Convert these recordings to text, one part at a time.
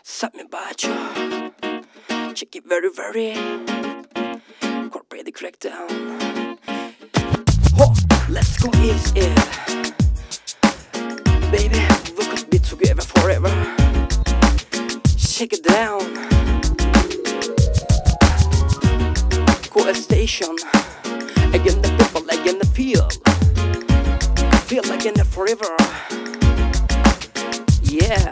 Something about you, check it very, corporate the crackdown. Oh, let's go easy, baby, we could be together forever. Shake it down, cool station. Again the people, again the feel like in the forever. Yeah.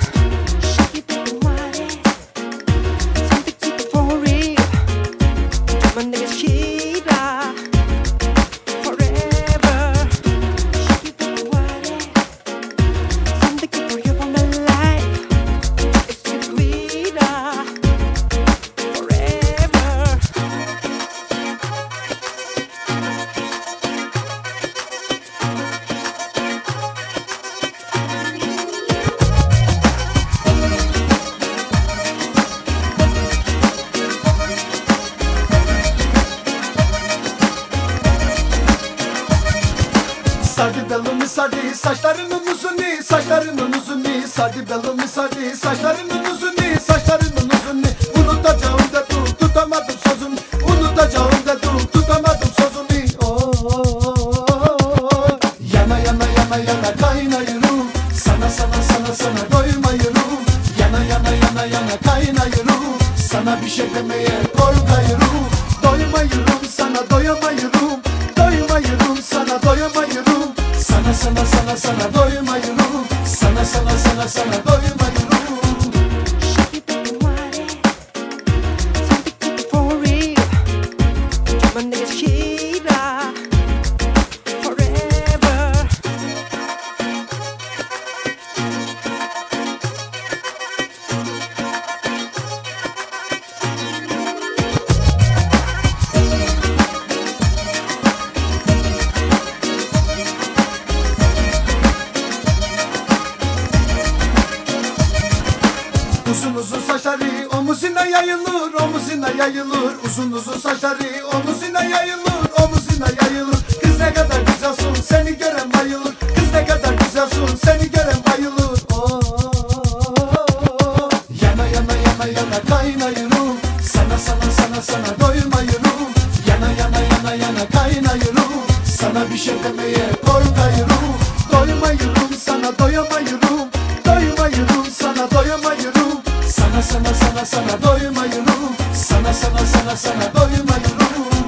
Sardı belimi sardı, saçlarının uzunu, saçlarının uzunu. Sardı belimi sardı, saçlarının uzunu, saçlarının uzunu. Unutacağım dedim, tutamadım sözünü. Unutacağım dedim, tutamadım sözünü. Oh, yana yana yana yana kaynayırım. Sana sana sana sana doymayırım. Yana yana yana yana kaynayırım. Sana bir şey demeye korkayırım. Doymayırım sana doyamayırım. Doymayırım sana doyamayırım. Sana sana sana sana doymayırım. Sana sana sana sana doymayırım. Uzun uzun saçları omuzuna yayılır, omuzuna yayılır. Uzun uzun saçları omuzuna yayılır, omuzuna yayılır. Kız ne kadar güzelsin, seni gören bayılır. Kız ne kadar güzelsin, seni gören bayılır. Oh, yana yana yana yana kaynayırım. Sana sana sana sana doymayırım. Yana yana yana yana kaynayırım. Sana bir şey demeye korkayırım. Doymayırım sana doyamayırım. Doymayırım sana doyamayırım. Sana sana sana sana doymayırım. Sana sana sana sana doymayırım.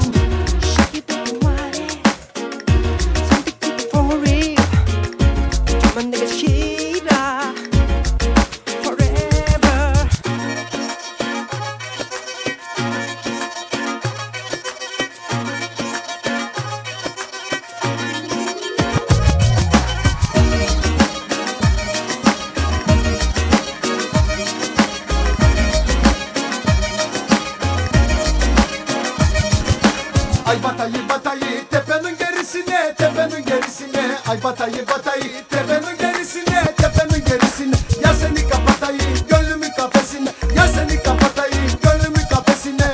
Ay batayı batayı tepenin gerisine, tepenin gerisine. Ay batayı batayı tepenin gerisine, tepenin gerisine. Ya seni kapatayım gönlümün kafesine. Ya seni kapatayım gönlümün kafesine.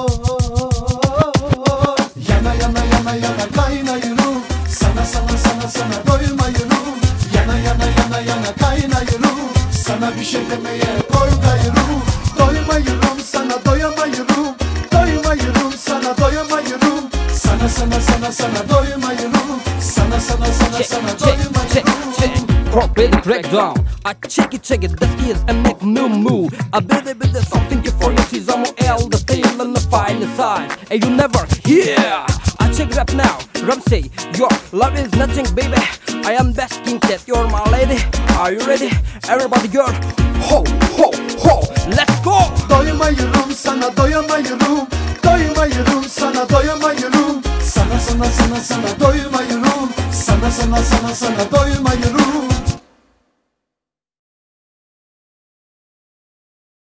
Oh, yana yana yana yana kaynayırım. Sana sana sana sana doymayırım. Yana yana yana yana kaynayırım. Sana bir şey demeye korkayırım. Doymayırım sana doyamayırım. Doymayırım sana doyamayırım. Sana sana sana sana doymayırım. Sana sana sana sana doymayırım. Corporate the crackdown. I check it the skills and make new move. I bit something for you see some L the tail and the fine sign. And you never hear. I check rap now. Rap say your love is nothing, baby. I am best king that you're my lady. Are you ready? Everybody girl. Ho ho ho. Let's go. Doymayırım sana doyamayırım. Doymayırım sana doyamayırım. Sana sana sana sana doymayırım. Sana sana sana sana doymayırım.